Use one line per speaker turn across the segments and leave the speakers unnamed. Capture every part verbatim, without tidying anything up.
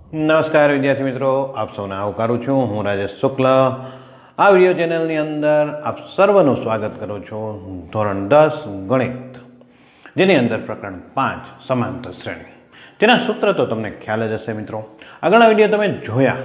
નમસ્કાર વિદ્યાર્થી મિત્રો, આપ સૌને આવકારું છું. હું રાજેશ શુક્લા. આ વિડીયો ચેનલની અંદર આપ સર્વનું સ્વાગત કરું છું. ધોરણ દસ ગણિત, જેની અંદર પ્રકરણ પાંચ સમાંતર શ્રેણી, જેના સૂત્ર તો તમને ખ્યાલ જ હશે મિત્રો. આગળના વિડીયો તમે જોયા,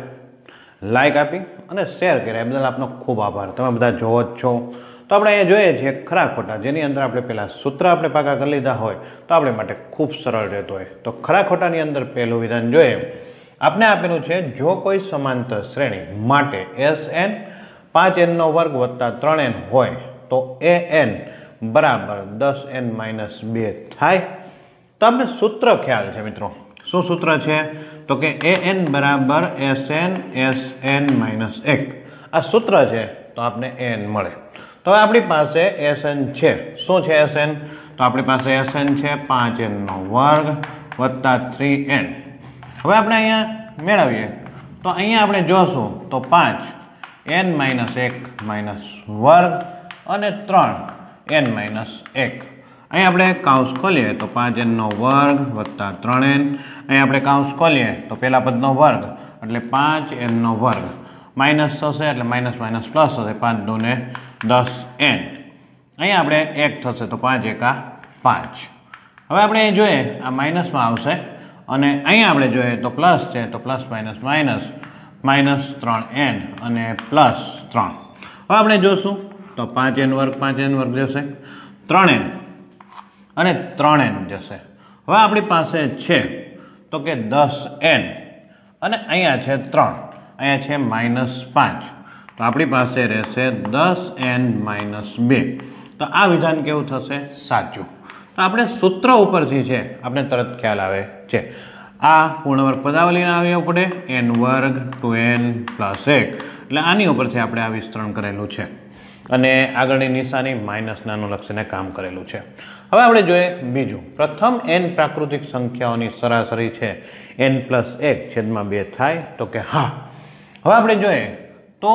લાઇક આપી અને શેર કર્યા એ બદલ આપનો ખૂબ આભાર. તમે બધા જોવો જ છો. તો આપણે અહીંયા જોઈએ છીએ ખરા ખોટા, જેની અંદર આપણે પહેલાં સૂત્ર આપણે પાકા કરી લીધા હોય તો આપણે માટે ખૂબ સરળ રહેતો હોય. તો ખરા ખોટાની અંદર પહેલું વિધાન જોઈએ. આપને આપેલું છે, જો કોઈ સમાંતર શ્રેણી માટે એસ એન પાંચ એનનો વર્ગ વત્તા ત્રણ એન હોય તો એ એન બરાબર દસ એન માઇનસ બે થાય. તો આપણે સૂત્ર ખ્યાલ છે મિત્રો. શું સૂત્ર છે? તો કે એ એન બરાબર S N S N minus એક. આ સૂત્ર છે તો આપને એન મળે. તો હવે આપણી પાસે એસ એન છે. શું છે એસ એન? તો આપણી પાસે એસ એન છે પાંચ એનનો વર્ગ વત્તા થ્રી એન. હવે આપણે અહીંયા મેળવીએ તો અહીંયા આપણે જોશું તો પાંચ એન માઇનસ એક માઇનસ વર્ગ અને ત્રણ એન માઇનસ એક. અહીં આપણે કાઉન્સ ખોલીએ તો પાંચ એનનો વર્ગ વત્તા ત્રણ એન. અહીં આપણે કાઉન્સ ખોલીએ તો પહેલા પદનો વર્ગ એટલે પાંચ એનનો વર્ગ માઇનસ થશે એટલે માઇનસ માઇનસ પ્લસ થશે, પાંચ દૂને દસ એન. અહીંયા આપણે એક થશે તો પાંચ એકા પાંચ. હવે આપણે અહીં જોઈએ આ માઇનસમાં આવશે અને અહીંયા આપણે જોઈએ તો પ્લસ છે તો પ્લસ માઇનસ માઇનસ માઇનસ ત્રણ એન અને પ્લસ ત્રણ. હવે આપણે જોશું તો પાંચ એન વર્ગ પાંચ એન વર્ગ જશે, ત્રણ એન અને ત્રણ એન જશે. હવે આપણી પાસે છે તો કે દસ એન અને અહીંયા છે ત્રણ, અહીંયા છે માઇનસ પાંચ. તો આપણી પાસે રહેશે દસ એન માઇનસ બે. તો આ વિધાન કેવું થશે? સાચું. તો આપણે સૂત્ર ઉપરથી છે આપણે તરત ખ્યાલ આવે છે. આ પૂર્ણવર્ગ પદાવલીને આવવું પડે એન વર્ગ ટુ એન પ્લસ એક, એટલે આની ઉપરથી આપણે આ વિસ્તરણ કરેલું છે અને આગળની નિશાની માઇનસ નાનું લક્ષીને કામ કરેલું છે. હવે આપણે જોઈએ બીજું. પ્રથમ એન પ્રાકૃતિક સંખ્યાઓની સરાસરી છે એન પ્લસ એક છેદમાં બે થાય તો કે હા. હવે આપણે જોઈએ તો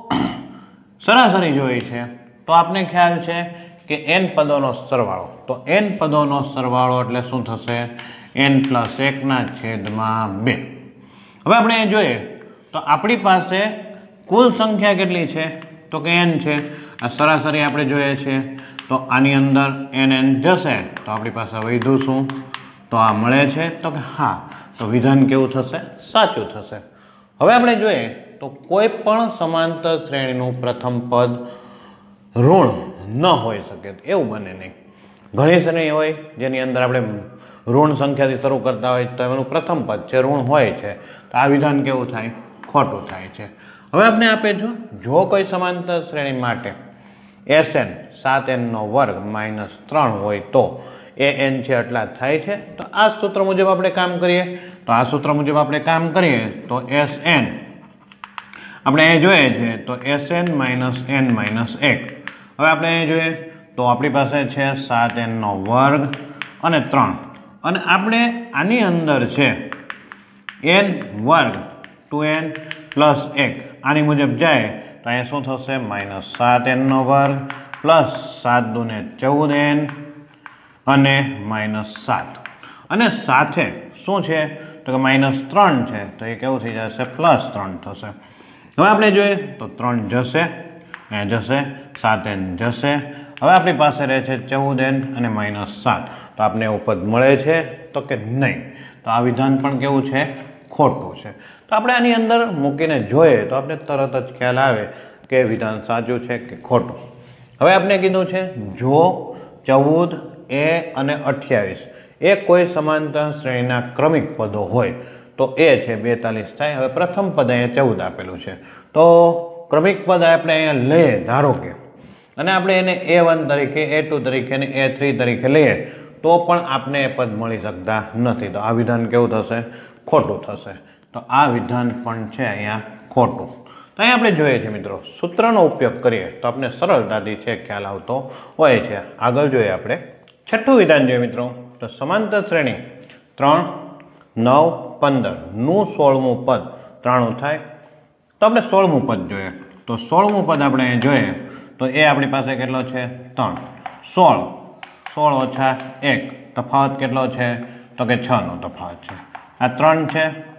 સરાસરી જોઈ છે તો આપને ખ્યાલ છે કે એન પદોનો સરવાળો. તો એન પદોનો સરવાળો એટલે શું થશે? એન પ્લસ એકના છેદમાં બે. હવે આપણે એ જોઈએ તો આપણી પાસે કુલ સંખ્યા કેટલી છે? તો કે એન છે. આ સરાસરી આપણે જોઈએ છે તો આની અંદર એન એન જશે તો આપણી પાસે વધ્યું શું? તો આ મળે છે તો કે હા. તો વિધાન કેવું થશે? સાચું થશે. હવે આપણે જોઈએ તો કોઈ પણ સમાંતર શ્રેણીનું પ્રથમ પદ ઋણ ન હોઈ શકે એવું બને નહીં. ઘણી શ્રેણી હોય જેની અંદર આપણે ઋણ સંખ્યાથી શરૂ કરતા હોય તો એનું પ્રથમ પદ છે ઋણ હોય છે. તો આ વિધાન કેવું થાય? ખોટું થાય છે. હવે આપણે આપે છો, જો કોઈ સમાંતર શ્રેણી માટે એસ એન સાત એનનો વર્ગ માઇનસ ત્રણ હોય તો એ એન છે એટલા થાય છે. તો આ સૂત્ર મુજબ આપણે કામ કરીએ તો આ સૂત્ર મુજબ આપણે કામ કરીએ તો એસ એન આપણે અહીં જોઈએ છે તો S N minus N minus એક. હવે આપણે અહીં જોઈએ તો આપણી પાસે છે સાત એનનો વર્ગ અને ત્રણ અને આપણે આની અંદર છે એન વર્ગ ટુ એન પ્લસ એક. આની મુજબ જાય તો અહીંયા શું થશે? માઇનસ સાત એનનો વર્ગ પ્લસ સાત દૂને ચૌદ એન અને માઇનસ સાત. અને સાથે શું છે તો કે માઇનસ ત્રણ છે તો એ કેવું થઈ જશે? પ્લસ ત્રણ થશે. હવે આપણે જોઈએ તો ત્રણ જશે, અહીંયા જશે, સાત એન જશે. હવે આપણી પાસે રહે છે ચૌદ એન અને માઇનસ સાત. તો આપણે એવું પદ મળે છે તો કે નહીં. તો આ વિધાન પણ કેવું છે? ખોટું છે. તો આપણે આની અંદર મૂકીને જોઈએ તો આપણે તરત જ ખ્યાલ આવે કે વિધાન સાચું છે કે ખોટું. હવે આપણે કીધું છે જો ચૌદ એ અને અઠ્યાવીસ એ કોઈ સમાંતર શ્રેણીના ક્રમિક પદો હોય તો એ છે બેતાલીસ થાય. હવે પ્રથમ પદ અહીંયા ચૌદ આપેલું છે તો ક્રમિક પદ આપણે અહીંયા લઈએ ધારો કે, અને આપણે એને એ વન તરીકે એ ટુ તરીકે અને એ થ્રી તરીકે લઈએ તો પણ આપને એ પદ મળી શકતા નથી. તો આ વિધાન કેવું થશે? ખોટું થશે. તો આ વિધાન પણ છે અહીંયા ખોટું. તો અહીં આપણે જોઈએ છીએ મિત્રો, સૂત્રનો ઉપયોગ કરીએ તો આપણે સરળતાથી છે ખ્યાલ આવતો હોય છે. આગળ જોઈએ આપણે છઠ્ઠું વિધાન જોઈએ મિત્રો. તો સમાંતર શ્રેણી ત્રણ નવ પંદર નું સોળમું પદ ત્રાણું થાય. તો આપણે સોળમું પદ જોઈએ તો સોળમું પદ આપણે અહીં જોઈએ તો એ આપણી પાસે કેટલો છે? ત્રણ. સોળ સોળ ઓછા એક તફાવત કેટલો છે? તો કે છ નો તફાવત છે. આ ત્રણ છે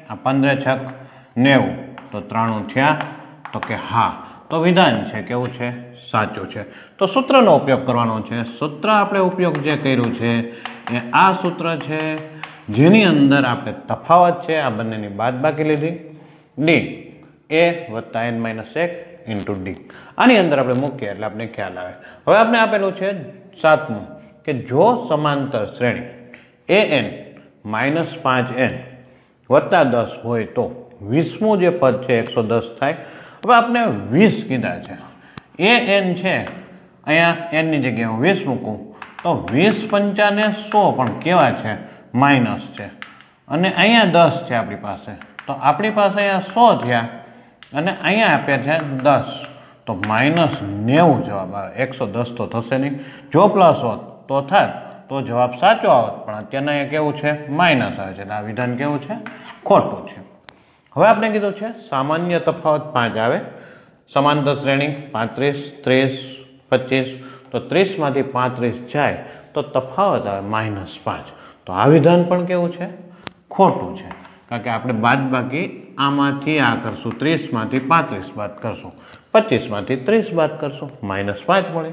आ पंद्रह छक नेवु तो त्रणु थया तो के हाँ तो विधान है केवुं छे साचुं छे। तो सूत्रनो उपयोग करवानो छे। सूत्र आपणे उपयोग जे कर्युं छे ए आ सूत्र छे जेनी अंदर आपणे तफावत छे आ बंनेनी बादबाकी लीधी डी ए वत्ता एन माइनस एक इंटू डी आनी अंदर आपणे मूकीए एटले आपणे ख्याल आवे। हवे आपणे आपेलुं छे सातमुं के जो समांतर श्रेणी ए एन माइनस पांच एन वत्ता दस होय तो वीसमું जे पद है एक सौ दस थाय। हवे आपने वीस कीधा है ए एन है अँ एन की जगह हूँ वीस मूकूँ तो वीस पंचा ने सौ पण केवा है माइनस है अने अँ दस है अपनी पास तो अपनी पास अँ सौ थया अने अँ आपे है दस तो माइनस नेवु जवाब आवे। एक सौ दस तो थशे नहीं जो प्लस होत तो था तो जवाब साचो आवत पण अत्यारना अहींया केवुं छे माइनस आवे छे એટલે આ વિધાન કેવું છે ખોટું છે। હવે આપણે કીધું છે સામાન્ય તફાવત પાંચ આવે समांतर श्रेणी पैंतीस तीस पच्चीस तो तीस में पैंतीस जाए तो तफावत आए माइनस पांच तो आ विधान पण केवुं छे खोटुं छे कारण के आपणे बादबाकी आमांथी आ करशुं तीस में पैंतीस बाद करशुं पच्चीस में तीस बाद करशुं माइनस पांच मळे।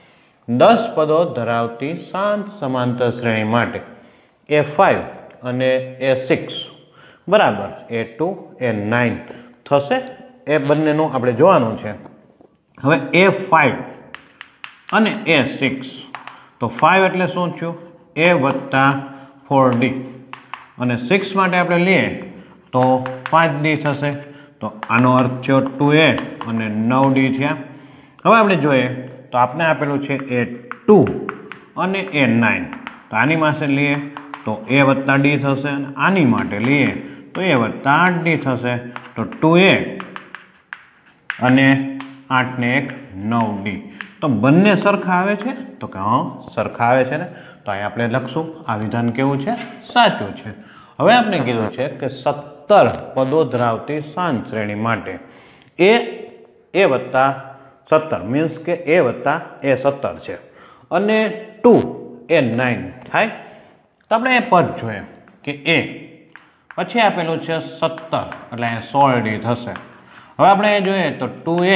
दस पदों धरावती शांत समांतर श्रेणी माटे ए फाइव अने ए सिक्स बराबर ए टू ए नाइन थशे ए बंनेनुं आपणे जोवानुं छे। हवे ए फाइव अने ए सिक्स तो फाइव एटले शुं थयुं ए वत्ता फोर डी अने सिक्स माटे आपणे लीए तो पांच डी थशे तो आनो अर्थ थयो टू ए अने नौ डी थया। हवे आपणे जोईए तो आपने आपेलू है ए टू अने ए नाइन तो आनी मासे लीए तो ए वत्ता डी थशे आनी माटे लीए तो ए वत्ता आठ डी थशे तो टू ए अने आठ ने एक नौ डी तो बंने सरखा आवे छे तो कि हाँ सरखा आवे छे ने तो अहीं आपणे लखशुं आ विधान केवुं छे साचुं छे। हवे आपणे कीधुं छे के सत्तर पदों धरावती शांत श्रेणी माटे ए ए वत्ता सत्तर मीन्स के ए वत्ता ए सत्तर है अने टू ए नाइन थाय तो अपने ए पद जोए कि ए पछी आपेलू है सत्तर एटले सोल डी थशे। हवे आपणे ए जोईए तो टू ए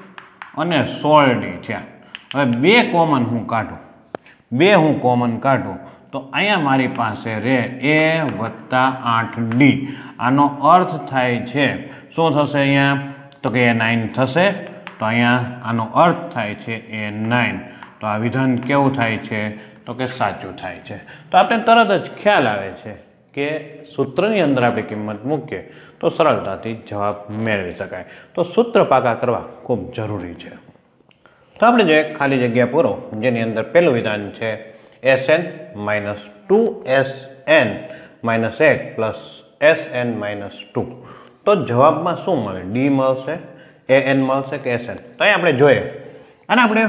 अने सोल डी थया। हवे बे कॉमन हूँ काढूँ बे हूँ कॉमन काढूँ तो अहींया मारी पासे रे ए वत्ता आठ डी आनो अर्थ थाय छे शुं थशे अहींया तो कि ए नाइन थशे तो अहींया आनो अर्थ थाय छे ए नाइन तो आ विधान केवुं थाय छे तो कि साचुं थाय छे। तो आपणे तरत ज ख्याल आवे छे के सूत्रनी अंदर आपणे किंमत मूकीए तो सरळताथी जवाब मेळवी शकाय। तो सूत्र पाका करवा खूब जरूरी छे। तो आपणे जोईए खाली जग्या पूरो जेनी अंदर पहेलुं विधान छे S N minus two S N minus एक plus S N minus two तो जवाब में शू मळे डी मळशे ए एन मळशे के एस एन तो अहीं आपणे जोईए अने आपणे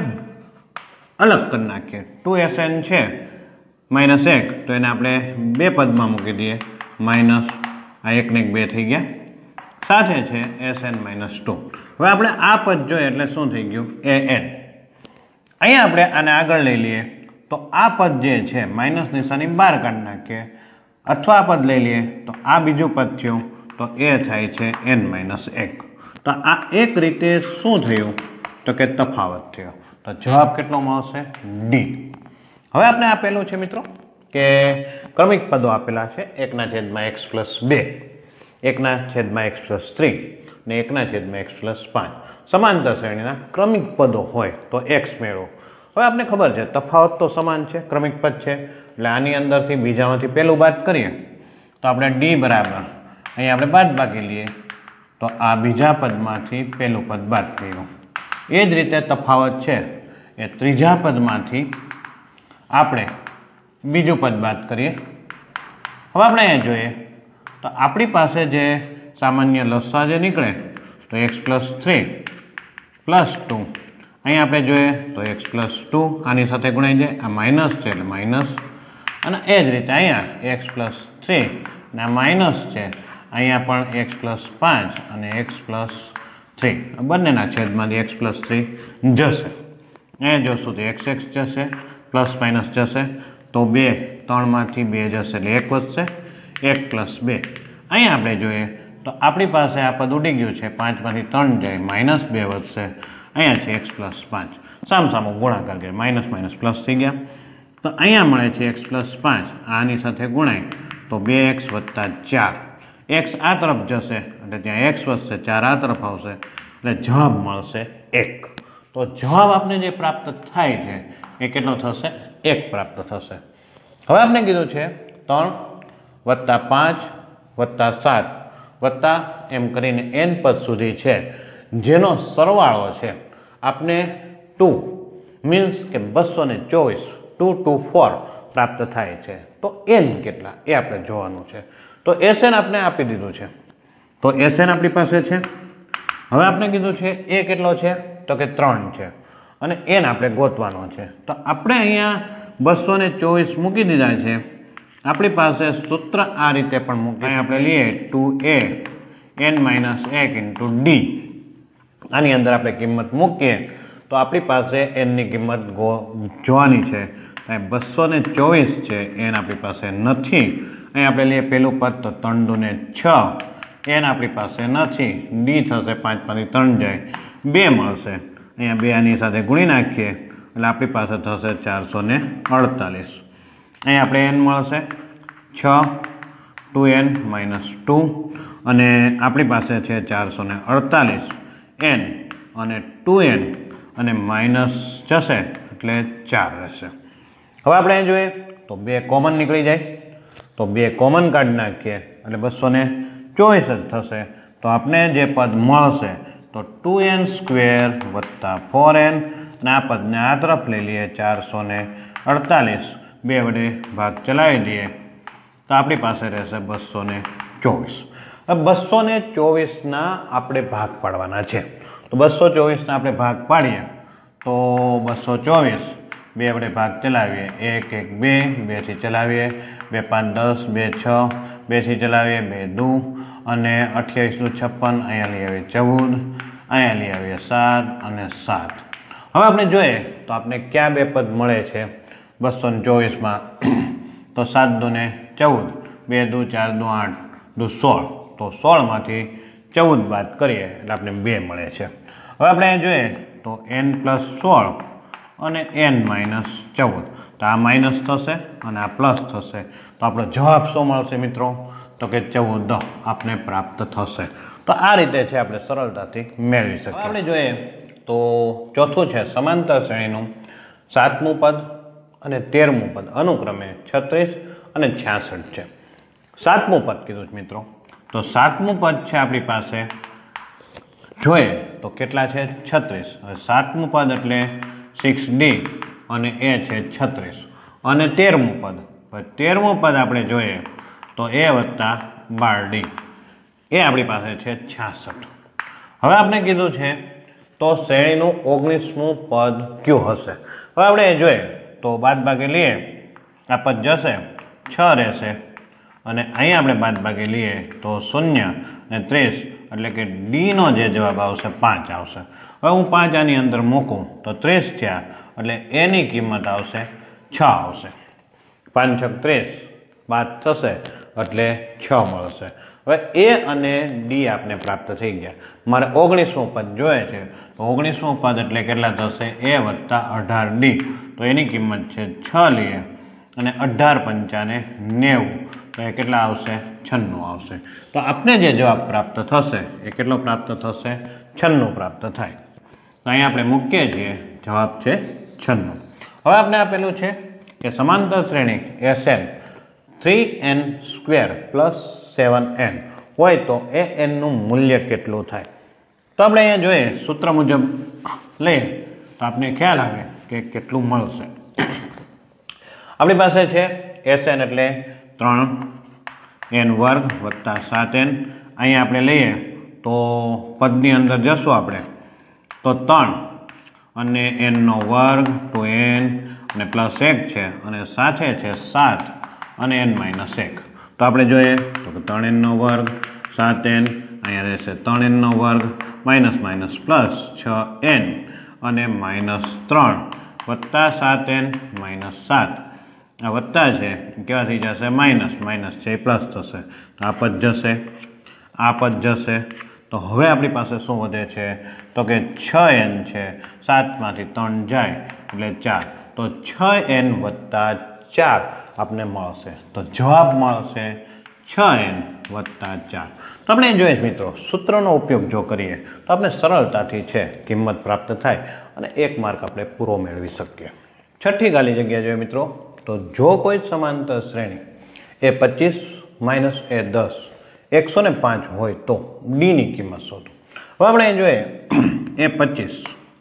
अलग कर नाखीए टू एस एन छे माइनस एक तो एने आपणे बे पद में मूकी दीए माइनस आ एक ने एक बे थई गया साथे छे एस एन माइनस टू। हवे आपणे आ पद जोईए एटले शुं थई गयुं ए एन अहीं आपणे आने आगळ लई लीए तो आ पद जे छे माइनस निशानी बहार काढी नाखीए अथवा आ पद लई लीए तो आ बीजुं पद थयुं तो ए थाय छे एन माइनस एक तो आ एक रीते शू थयुं तो कि तफावत थयो तो जवाब केटलो मळशे डी। हवे आपणे आपेलुं छे मित्रों के क्रमिक पदों आपेला है एक ना छेद में एक्स प्लस बे एक ना छेद में एक्स प्लस थ्री ने एक ना छेद में एक्स प्लस पांच समांतर श्रेणी क्रमिक पदों होय तो एक्स मेळवो। हवे आपने खबर है तफावत तो समान है क्रमिक पद है एटले आनी अंदरथी बीजामांथी पहेलुं बाद करीए तो आपणे डी बराबर अहीं आपणे बादबाकी लीए तो आ बीजा पदमांथी पहेलुं पद बाद कर्युं। ए ज रीते तफावत है ए त्रीजा पदमांथी आपणे बीजू पद बात करिए। हवे आपणे अहींया जोईए तो आपणी पासे जे सामान्य लस्सा जे निकळे तो X plus three plus two अहीं आपणे जोईए तो एक्स प्लस टू आनी साथे गुणाई जाए आ माइनस है एटले माइनस अने ए ज रीते अहींया एक्स प्लस थ्री ने आ माइनस है अहींया पण एक्स प्लस पांच अने एक्स प्लस थ्री बंनेना छेदमांथी एक्स प्लस थ्री जशे। अहींया जोशुं तो एक्स एक्स जशे प्लस माइनस जशे तो बे त्रण मांथी बे जशे एटले एक वधशे एक प्लस बे અહીંયા આપણે જોઈએ તો આપણી પાસે આ પદ ઉડી ગયું છે, પાંચમાંથી ત્રણ જાય, માઇનસ બે વધશે, અહીંયા છે એક્સ પ્લસ પાંચ, સામ સામો ગુણાકાર કરીએ, માઇનસ માઇનસ પ્લસ થઈ ગયા. તો અહીંયા મળે છે એક્સ પ્લસ પાંચ, આની સાથે ગુણાય તો બે એક્સ વત્તા ચાર, એક્સ આ તરફ જશે એટલે ત્યાં એક્સ વધશે, ચાર આ તરફ આવશે એટલે જવાબ મળશે એક. તો જવાબ આપણે જે પ્રાપ્ત થાય છે એ કેટલો થશે? એક પ્રાપ્ત થશે. હવે આપણે કીધું છે ત્રણ વત્તા પાંચ વત્તા સાત વત્તા એમ કરીને એન પદ સુધી છે જેનો સરવાળો છે આપણે ટુ મીન્સ કે બસો ને ચોવીસ ટુ ટુ ફોર પ્રાપ્ત થાય છે. તો એન કેટલા એ આપણે જોવાનું છે. તો એસએન આપણે આપી દીધું છે, તો એસએન આપણી પાસે છે. હવે આપણે કીધું છે એ કેટલો છે તો કે ત્રણ છે અને એન આપણે ગોતવાનો છે. તો આપણે અહીંયા બસો ને ચોવીસ મૂકી દીધા છે. આપણી પાસે સૂત્ર આ રીતે પણ મૂકી આપણે લઈએ ટુ એ એન માઇનસ એક ઇન્ટુ ડી. આની અંદર આપણે કિંમત મૂકીએ તો આપણી પાસે એનની કિંમત ગો જોવાની છે. બસો ને ચોવીસ છે, એન આપણી પાસે નથી. અહીં આપણે લઈએ પહેલું પદ તો ત્રણ દુ ને છ, એન આપણી પાસે નથી, ડી થશે પાંચમાંથી ત્રણ જાય, બે મળશે. અહીંયા બે આની સાથે ગુણી નાખીએ એટલે આપણી પાસે થશે ચારસો ને અડતાલીસ. અહીં આપણે એન મળશે છ, ટુ એન માઇનસ ટુ અને આપણી પાસે છે ચારસો ને અડતાલીસ એન અને ટુ એન અને માઇનસ જશે એટલે ચાર રહેશે. હવે આપણે અહીં જોઈએ તો બે કોમન નીકળી જાય, તો બે કોમન કાઢી નાખીએ એટલે બસો ને ચોવીસ જ થશે. તો આપણે જે પદ મળશે તો ટુ એન સ્ક્વેર વત્તા ફોર એન અને આ પદને આ તરફ લઈ લઈએ ચારસો ને અડતાલીસ, બે વડે ભાગ ચલાવી દઈએ તો આપણી પાસે રહેશે બસો ને ચોવીસ. હવે બસો ને ચોવીસના આપણે ભાગ પાડવાના છે. તો બસો ચોવીસના આપણે ભાગ પાડીએ તો બસો ચોવીસ બે વડે ભાગ ચલાવીએ, એક એક બે, બેથી ચલાવીએ, બે પાંચ દસ, બે છ, બેથી ચલાવીએ, બે દુ અને અઠ્યાવીસ દુ છપ્પન, અહીંયા લઈ આવીએ ચૌદ, અહીંયા લઈ આવીએ સાત અને સાત. હવે આપણે જોઈએ તો આપણે ક્યાં બે પદ મળે છે બસો ને ચોવીસમાં? તો સાત દુ ને ચૌદ, બે દુ ચાર દુ આઠ, દુ સોળ, તો સોળમાંથી ચૌદ બાદ કરીએ એટલે આપણે બે મળે છે. હવે આપણે અહીં જોઈએ તો એન પ્લસ સોળ અને એન માઇનસ ચૌદ, તો આ માઇનસ થશે અને આ પ્લસ થશે. તો આપણો જવાબ શું મળશે મિત્રો? તો કે ચૌદ આપણે પ્રાપ્ત થશે. તો આ રીતે છે આપણે સરળતાથી મેળવી શકીએ. આપણે જોઈએ તો ચોથું છે સમાંતર શ્રેણીનું સાતમું પદ અને તેરમું પદ અનુક્રમે છત્રીસ અને છ્યાસઠ છે. સાતમું પદ કીધું છે મિત્રો, તો સાતમું પદ છે આપણી પાસે જોઈએ તો કેટલા છે? છત્રીસ. હવે સાતમું પદ એટલે સિક્સ ડી અને એ છે છત્રીસ અને તેરમું પદ, તેરમું પદ આપણે જોઈએ તો એ વત્તા બાર ડી, એ આપણી પાસે છે છાસઠ. હવે આપણે કીધું છે તો શ્રેણીનું ઓગણીસમું પદ કયું હશે? હવે આપણે એ જોઈએ તો બાદ બાકી લઈએ, આ પદ જશે છ રહેશે અને અહીંયા આપણે બાદ બાકી લઈએ તો શૂન્ય અને ત્રીસ એટલે કે ડીનો જે જવાબ આવશે પાંચ આવશે. હવે હું પાંચ આની અંદર મૂકું તો ત્રીસ થયા એટલે એની કિંમત આવશે છ આવશે. પાંચ છ ત્રીસ બાદ થશે એટલે છ મળશે. હવે એ અને ડી આપણે પ્રાપ્ત થઈ ગયા. મારે ઓગણીસમું પદ જોઈએ છે તો ઓગણીસમું પદ એટલે કેટલા થશે? એ વત્તા અઢાર ડી, તો એની કિંમત છે છ લઈએ અને અઢાર પંચાને નેવું, તો એ કેટલા આવશે? છન્નું આવશે. તો આપણે જે જવાબ પ્રાપ્ત થશે એ કેટલો પ્રાપ્ત થશે? છન્નું પ્રાપ્ત થાય. તો અહીંયા આપણે મૂકીએ છીએ, જવાબ છે છન્નું. હવે આપણે આપેલું છે કે સમાંતર શ્રેણી S N three N square plus seven N હોય તો એ એનનું મૂલ્ય કેટલું થાય? તો આપણે અહીંયા જોઈએ સૂત્ર મુજબ લઈએ તો આપણે ખ્યાલ આવે કે કેટલું મળશે. આપણી પાસે છે એસ એન એટલે ત્રણ એન વર્ગ વત્તા સાત એન. અહીંયા આપણે લઈએ તો પદની અંદર જશું આપણે તો ત્રણ અને એનનો વર્ગ ટુ એન અને પ્લસ એક છે અને સાથે છે સાત અને એન માઇનસ એક. તો આપણે જોઈએ તો કે ત્રણ એનનો વર્ગ સાત એન, અહીંયા રહેશે ત્રણ એનનો વર્ગ માઇનસ માઇનસ પ્લસ છ એન અને માઇનસ ત્રણ વત્તા સાત એન માઇનસ સાત. આ વત્તા છે કેવા થઈ જશે માઇનસ, માઇનસ છે એ પ્લસ થશે, તો આ પદ જશે, આ પદ જશે. તો હવે આપણી પાસે શું વધે છે તો કે છ એન છે, સાતમાંથી ત્રણ જાય એટલે ચાર, તો છ એન વત્તા ચાર આપને મળશે. તો જવાબ મળશે છ એન વત્તા ચાર. તો આપણે જોઈએ મિત્રો સૂત્રનો ઉપયોગ જો કરીએ તો આપણે સરળતાથી છે કિંમત પ્રાપ્ત થાય અને એક માર્ક આપણે પૂરો મેળવી શકીએ. છઠ્ઠી ખાલી જગ્યા જોઈએ મિત્રો, તો જો કોઈ સમાંતર શ્રેણી એ પચીસ માઇનસ એ દસ એકસો ને પાંચ હોય તો ડીની કિંમત શોધો. હવે આપણે જોઈએ એ પચીસ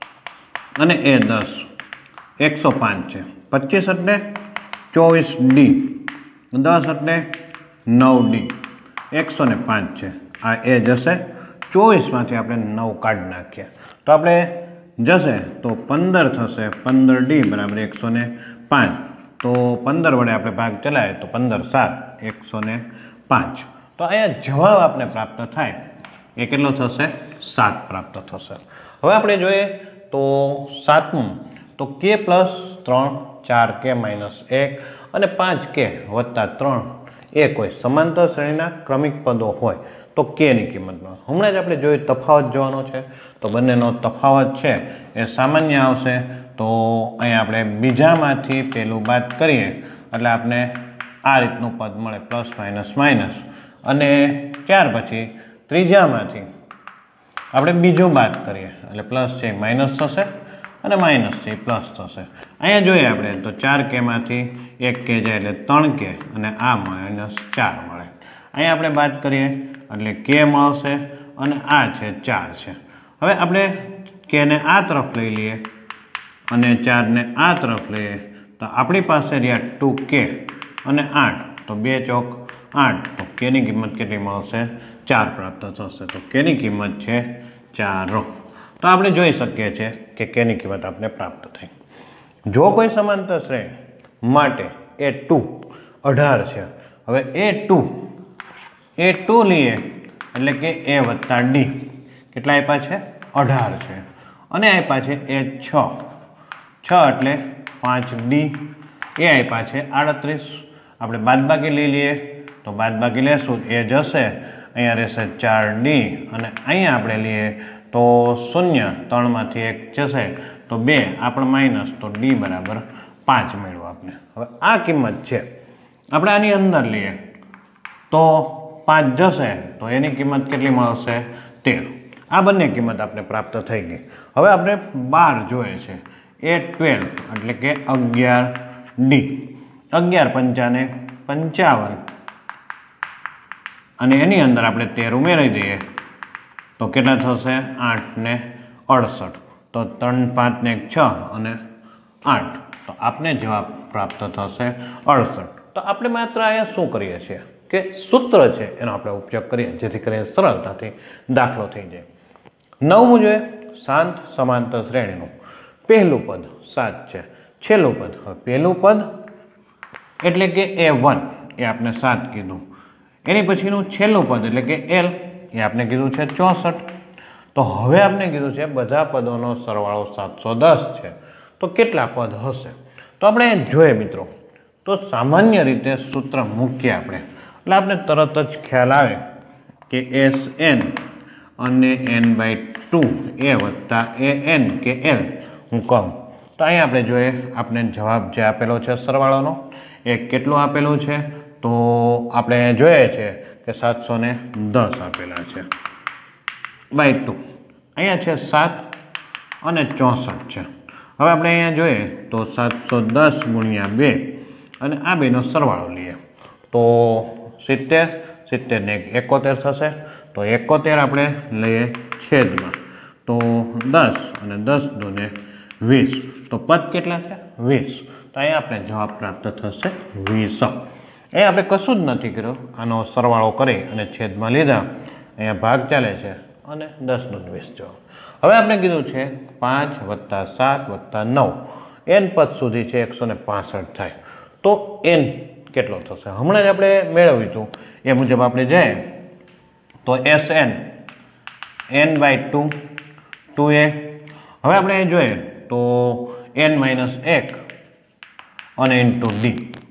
અને એ દસ એકસો પાંચ છે. પચીસ એટલે ચોવીસ ડી, દસ એટલે નવ ડી, એકસો ને પાંચ છે. આ એ જશે, ચોવીસમાંથી આપણે નવ કાઢી નાખીએ તો આપણે જશે તો પંદર થશે. પંદર ડી બરાબર એકસો ને પાંચ, તો પંદર વડે આપણે ભાગ ચલાવીએ તો પંદર સાત એકસો ને પાંચ. તો અહીંયા જવાબ આપણે પ્રાપ્ત થાય એ કેટલો થશે સાત પ્રાપ્ત થશે. હવે આપણે જોઈએ તો સાતમું, તો કે પ્લસ ત્રણ, ચાર કે માઇનસ એક અને પાંચ કે વત્તા ત્રણ એ કોઈ સમાંતર શ્રેણીના ક્રમિક પદો હોય તો કેની કિંમતનો. હમણાં જ આપણે જોયું તફાવત જોવાનો છે, તો બંનેનો તફાવત છે એ સામાન્ય આવશે. તો અહીંયા આપણે બીજામાંથી પેલું બાદ કરીએ એટલે આપણે આ રીતનું પદ મળે, પ્લસ માઇનસ માઇનસ, અને ત્યાર પછી ત્રીજામાંથી આપણે બીજું બાદ કરીએ એટલે પ્લસ છે માઇનસ થશે અને માઇનસ છે પ્લસ થશે. અહીંયા જોઈએ આપણે તો ચાર કેમાંથી એક કે જાય એટલે ત્રણ કે અને આ માઇનસ ચાર મળે. અહીંયા આપણે બાદ કરીએ એટલે કે મળશે અને આ છે ચાર છે. હવે આપણે કેને આ તરફ લઈ લઈએ અને ચારને આ તરફ લઈએ તો આપણી પાસે રહ્યા ટુ કે અને આઠ, તો બે ચોક આઠ, તો કેની કિંમત કેટલી મળશે ચાર પ્રાપ્ત થશે. તો કેની કિંમત છે ચાર. તો આપણે જોઈ શકીએ છીએ કે કેની કિંમત આપણે પ્રાપ્ત થઈ. જો કોઈ સમાંતર શ્રેણી માટે એ ટુ અઢાર છે. હવે એ ટુ એ ટુ લઈએ એટલે કે એ વત્તા ડી કેટલા આપ્યા છે અઢાર છે, અને આપ્યા છે એ છ, છ એટલે પાંચ ડી એ આપ્યા છે આડત્રીસ. આપણે બાદબાકી લઈ લઈએ તો બાદબાકી લેશું એ જશે, અહીંયા રહેશે ચાર ડી અને અહીંયા આપણે લઈએ તો શૂન્ય, ત્રણમાંથી એક જશે તો બે, આપણે માઇનસ, તો ડી બરાબર પાંચ મેળવો આપણે. હવે આ કિંમત છે આપણે આની અંદર લઈએ તો પાંચ જશે તો એની કિંમત કેટલી મળશે તેર. આ બંને કિંમત આપણે પ્રાપ્ત થઈ ગઈ. હવે આપણે બાર જોઈએ છે એ ટ્વેલ્વ એટલે કે અગિયાર ડી, અગિયાર પંચાને પંચાવન અને એની અંદર આપણે તેર ઉમેરી દઈએ તો કેટલા થશે આઠ ને અડસઠ, તો ત્રણ પાંચ ને એક છ અને આઠ, તો આપને જવાબ પ્રાપ્ત થશે અડસઠ. તો આપણે માત્ર અહીંયા શું કરીએ છીએ કે સૂત્ર છે એનો આપણે ઉપયોગ કરીએ જેથી કરીને સરળતાથી દાખલો થઈ જાય. નવમું જોઈએ શાંત સમાંતર શ્રેણીનું પહેલું પદ સાત છે, છેલ્લું પદ. હવે પહેલું પદ એટલે કે એ વન એ આપણે સાત કીધું, એની પછીનું છેલ્લું પદ એટલે કે એલ એ આપણે કીધું છે ચોસઠ. તો હવે આપણે કીધું છે બધા પદોનો સરવાળો સાતસો દસ છે, તો કેટલા પદ હશે. તો આપણે જોઈએ મિત્રો તો સામાન્ય રીતે સૂત્ર મૂકીએ આપણે એટલે આપણે તરત જ ખ્યાલ આવે કે એસ એન અને એન બાય ટુ એ વત્તા એ એન કે એલ હું કહું તો અહીંયા આપણે જોઈએ આપણે જવાબ જે આપેલો છે સરવાળોનો એ કેટલું આપેલું છે તો આપણે જોઈએ છે કે સાતસો ને દસ આપેલા છે બાય ટુ. અહીંયા છે સાત અને ચોસઠ છે. હવે આપણે અહીંયા જોઈએ તો સાતસો દસ ગુણ્યા બે અને આ બેનો સરવાળો લઈએ તો સિત્તેર, સિત્તેર ને એકોતેર થશે, તો એકોતેર આપણે લઈએ છેદમાં તો દસ અને દસ દૂને વીસ, તો પદ કેટલા છે વીસ. તો અહીંયા આપણે જવાબ પ્રાપ્ત થશે વીસ. એ આપણે કશું જ નથી કર્યું, આનો સરવાળો કરી અને છેદમાં લીધા, અહીંયા ભાગ ચાલે છે અને દસ દૂન વીસ જવાબ. હવે આપણે કીધું છે પાંચ વત્તા સાત વત્તા નવ એન પદ સુધી છે એકસો ને પાસઠ થાય, તો એન કેટલો થશે હમણાં જ આપણે મેળવ્યું હતું એ મુજબ આપણે જઈએ તો S N N by two two A. હવે આપણે એ જોઈએ તો એન માઇનસ એક અને ઇન્ટુ ડી,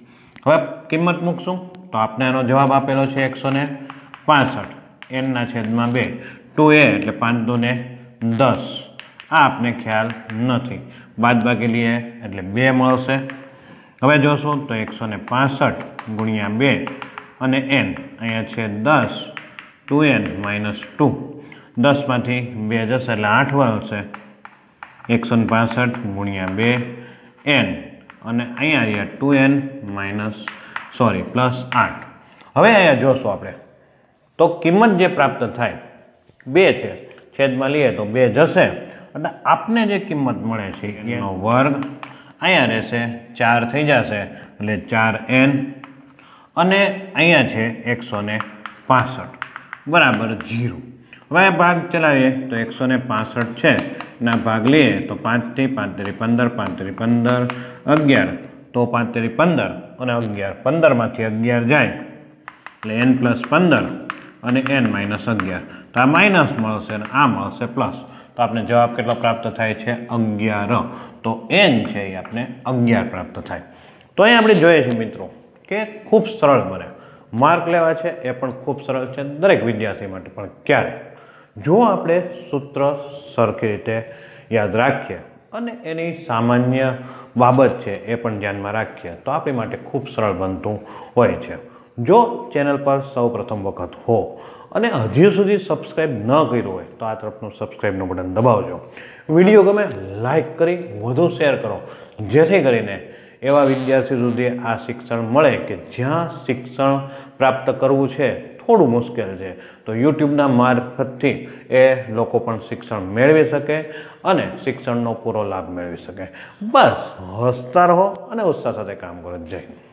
હવે કિંમત મૂકશું તો આપણે એનો જવાબ આપેલો છે એકસો ને પાસઠ એનના છેદમાં બે ટુ એ એટલે પાંચ દુ ને દસ. આ આપને ખ્યાલ નથી. બાદ બાકી લઈએ એટલે બે મળશે. હવે જોશું તો એકસો ને પાસઠ ગુણ્યા બે અને એન અહીંયા છે દસ ટુ એન માઇનસ ટુ. દસમાંથી બે જશે એટલે આઠ વધશે. એકસો ને પાસઠ ગુણ્યા બે એન અને અહીંયા રહ્યા two N minus sorry plus આઠ. હવે અહીંયા જોશું આપણે તો કિંમત જે પ્રાપ્ત થાય બે છે છેદમાં લઈએ તો બે જશે એટલે આપને જે કિંમત મળે છે એનો વર્ગ અહીંયા રહેશે ચાર થઈ જશે એટલે ચાર એન અને અહીંયા છે એકસો ને પાસઠ બરાબર જીરો. હવે ભાગ ચલાવીએ તો એકસો ને પાસઠ છે ના ભાગ લઈએ તો પાંચથી પાંચ તેરી પંદર પાંચ તેરી પંદર અગિયાર તો પાંચ તેરી પંદર અને અગિયાર પંદરમાંથી અગિયાર જાય એટલે એન પ્લસ પંદર અને એન માઇનસ અગિયાર. તો આ માઇનસ મળશે અને આ મળશે પ્લસ. તો આપણે જવાબ કેટલો પ્રાપ્ત થાય છે અગિયાર. તો એન છે એ આપણે અગિયાર પ્રાપ્ત થાય. તો અહીં આપણે જોઈએ છીએ મિત્રો કે ખૂબ સરળ બને. માર્ક લેવા છે એ પણ ખૂબ સરળ છે દરેક વિદ્યાર્થી માટે. પણ ક્યારે જો આપણે સૂત્ર સરખી રીતે યાદ રાખીએ અને એની સામાન્ય બાબત છે એ પણ ધ્યાનમાં રાખીએ તો આપણી માટે ખૂબ સરળ બનતું હોય છે. જો ચેનલ પર સૌ પ્રથમ વખત હો અને હજી સુધી સબસ્ક્રાઈબ ન કર્યું હોય તો આ તરફનું સબસ્ક્રાઈબનું બટન દબાવજો. વિડીયો ગમે લાઈક કરી વધુ શેર કરો જેથી કરીને એવા વિદ્યાર્થી સુધી આ શિક્ષણ મળે કે જ્યાં શિક્ષણ પ્રાપ્ત કરવું છે થોડું મુશ્કેલ છે તો યુટ્યુબના મારફતથી એ લોકો પણ શિક્ષણ મેળવી શકે અને શિક્ષણનો પૂરો લાભ મેળવી શકે. બસ હસતા રહો અને ઉત્સાહ સાથે કામ કરો. જય હિન્દ.